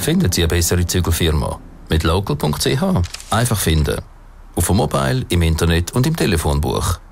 finden Sie eine bessere Zügelfirma? Mit local.ch. Einfach finden. Auf dem Mobile, im Internet und im Telefonbuch.